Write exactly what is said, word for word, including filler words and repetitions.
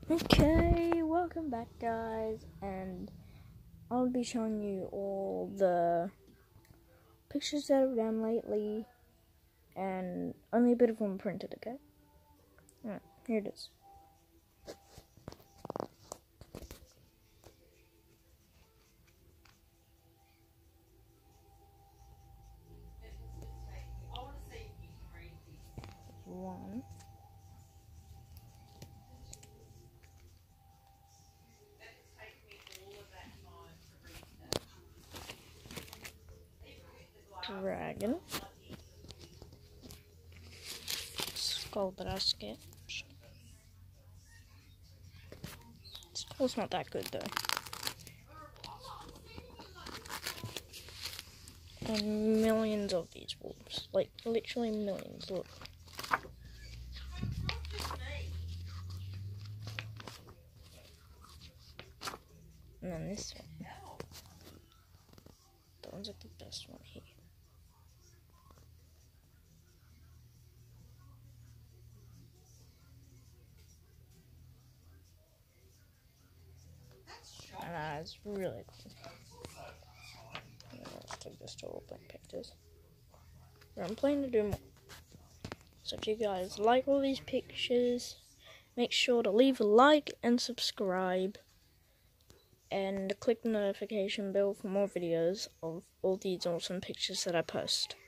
Okay, welcome back guys, and I'll be showing you all the pictures that I've done lately, and only a bit of them printed, okay? Alright, here it is. One. Dragon. Skull that I sketched. Skull's not that good though. And millions of these wolves. Like, literally millions, look. And then this one. That one's like the best one here. And that's really cool. Let's take this to open pictures. I'm planning to do more. So if you guys like all these pictures, make sure to leave a like and subscribe. And click the notification bell for more videos of all these awesome pictures that I post.